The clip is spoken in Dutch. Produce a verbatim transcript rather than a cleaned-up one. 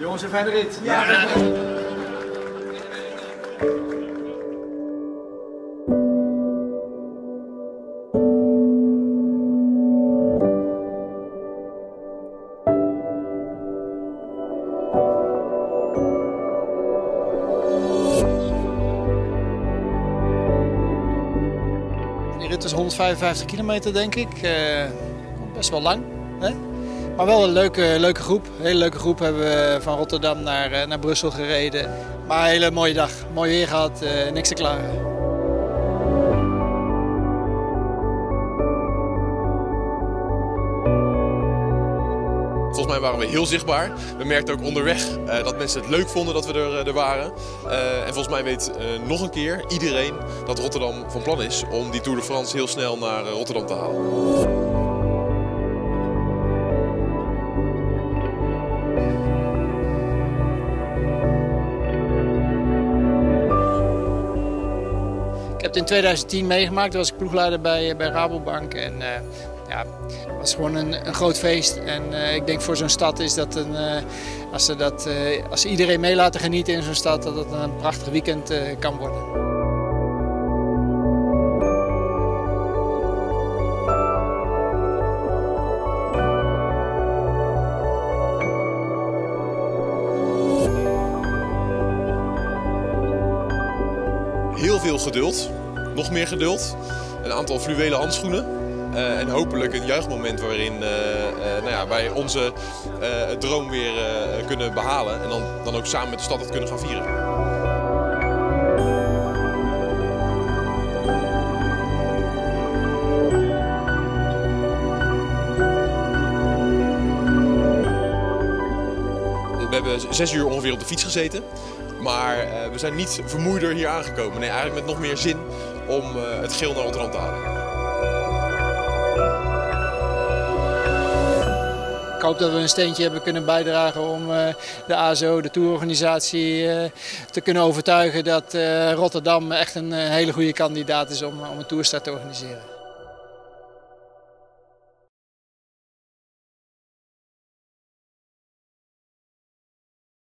Jongens, een fijne rit. Ja. Ja. Die rit is honderdvijfenvijftig kilometer, denk ik. Uh, best wel lang, hè? Maar wel een leuke, leuke groep. Een hele leuke groep hebben we van Rotterdam naar, naar Brussel gereden. Maar een hele mooie dag. Mooi weer gehad, uh, niks te klagen. Volgens mij waren we heel zichtbaar. We merkten ook onderweg uh, dat mensen het leuk vonden dat we er, er waren. Uh, en volgens mij weet uh, nog een keer iedereen dat Rotterdam van plan is om die Tour de France heel snel naar uh, Rotterdam te halen. Ik heb het in tweeduizend tien meegemaakt, toen was ik ploegleider bij, bij Rabobank. En, uh, ja, het was gewoon een, een groot feest. En uh, ik denk voor zo'n stad is dat, een, uh, als, ze dat uh, als ze iedereen mee laten genieten in zo'n stad, dat het een prachtig weekend uh, kan worden. Heel veel geduld, nog meer geduld, een aantal fluwelen handschoenen uh, en hopelijk een juichmoment waarin uh, uh, nou ja, wij onze uh, droom weer uh, kunnen behalen en dan, dan ook samen met de stad het kunnen gaan vieren. We hebben zes uur ongeveer op de fiets gezeten. Maar uh, we zijn niet vermoeider hier aangekomen. Nee, eigenlijk met nog meer zin om uh, het geel naar Rotterdam te halen. Ik hoop dat we een steentje hebben kunnen bijdragen om uh, de A S O, de tourorganisatie, uh, te kunnen overtuigen dat uh, Rotterdam echt een uh, hele goede kandidaat is om, om een toerstart te organiseren.